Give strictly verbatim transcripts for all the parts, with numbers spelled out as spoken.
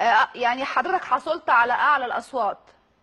يعني حضرتك حصلت على اعلى الاصوات.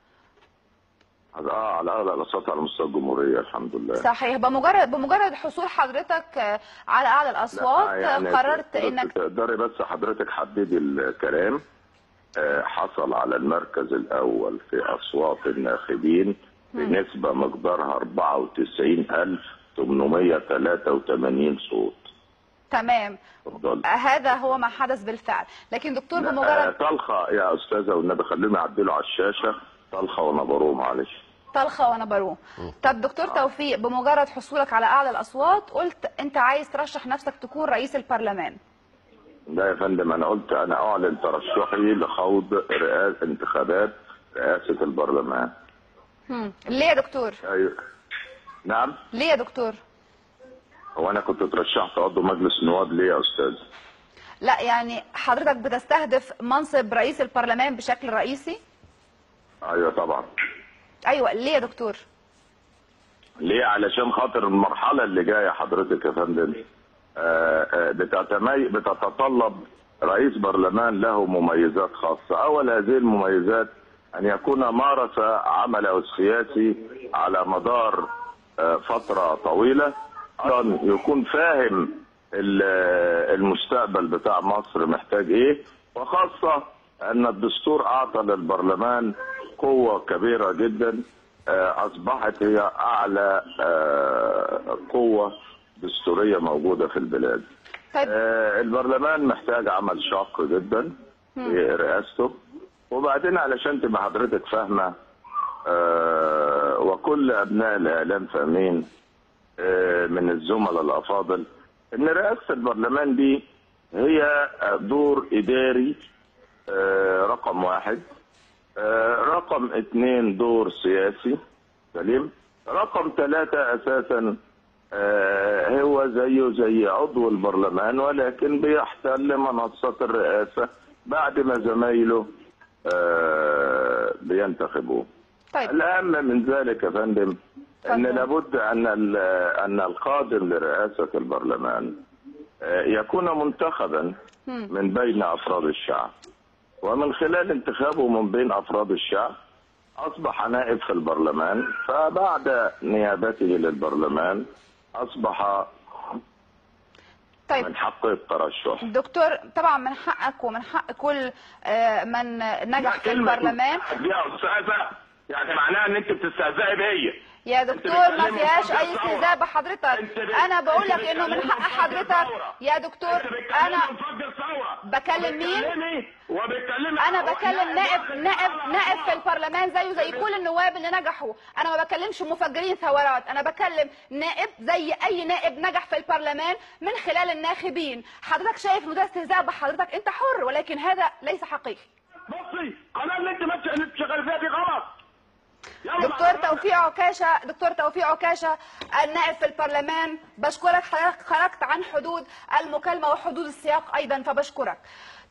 اه على اعلى الاصوات على مستوى الجمهوريه الحمد لله. صحيح. بمجرد بمجرد حصول حضرتك على اعلى الاصوات يعني قررت انك تقدري بس حضرتك حددي الكلام. حصل على المركز الاول في اصوات الناخبين بنسبه مقدارها أربعة وتسعين ألف وثمانمائة وثلاثة وثمانين صوت. تمام. فضل. هذا هو ما حدث بالفعل، لكن دكتور بمجرد طلخه يا استاذه والنبي خليهم يعدلوا على الشاشه طلخه ونبروه معلش. طلخه ونبروه. طب دكتور آه. توفيق، بمجرد حصولك على اعلى الاصوات قلت انت عايز ترشح نفسك تكون رئيس البرلمان. لا يا فندم، انا قلت انا اعلن ترشحي لخوض رئاسه انتخابات رئاسه البرلمان. امم ليه يا دكتور؟ ايوه نعم. ليه يا دكتور؟ هو انا كنت اترشحت عضو مجلس النواب ليه يا استاذ؟ لا يعني حضرتك بتستهدف منصب رئيس البرلمان بشكل رئيسي؟ ايوه طبعا. ايوه ليه يا دكتور؟ ليه؟ علشان خاطر المرحله اللي جايه حضرتك يا فندم بتتمي... بتتطلب رئيس برلمان له مميزات خاصه. اول هذه المميزات ان يكون مارس عمله السياسي على مدار فتره طويله، ايضا يكون فاهم المستقبل بتاع مصر محتاج ايه، وخاصه ان الدستور اعطى للبرلمان قوه كبيره جدا اصبحت هي اعلى قوه دستوريه موجوده في البلاد. طيب. البرلمان محتاج عمل شاق جدا في رئاسته، وبعدين علشان تبقى حضرتك فاهمه وكل ابناء الاعلام فاهمين من الزملاء الافاضل ان رئاسه البرلمان دي هي دور اداري رقم واحد، رقم اثنين دور سياسي سليم، رقم ثلاثة اساسا هو زيه زي عضو البرلمان ولكن بيحتل منصة الرئاسة بعد ما زمايله بينتخبوه. طيب. الأهم من ذلك يا فندم ان لابد ان ان القادم لرئاسة البرلمان يكون منتخبا من بين افراد الشعب، ومن خلال انتخابه من بين افراد الشعب اصبح نائب في البرلمان، فبعد نيابته للبرلمان اصبح طيب. من حقه الترشح. دكتور طبعا من حقك ومن حق كل من نجح في البرلمان. يا استاذه يعني معناها ان انت بتستهزئي بيا يا دكتور، ما فيهاش اي استهزاء بحضرتك. انا بقول لك انه من حق حضرتك يا دكتور. انا بكلم مين؟ انا بكلم نائب نائب نائب في البرلمان زيه زي كل النواب اللي نجحوا. انا ما بكلمش مفجرين ثورات، انا بكلم نائب زي اي نائب نجح في البرلمان من خلال الناخبين. حضرتك شايف انه ده استهزاء بحضرتك، انت حر، ولكن هذا ليس حقيقي. بصي القناه اللي انت ماشيه اللي انت شغال فيها دي غلط. دكتور توفيق عكاشة، دكتور توفيق عكاشة النائب في البرلمان، بشكرك. حضرتك خرجت عن حدود المكالمة وحدود السياق أيضا، فبشكرك.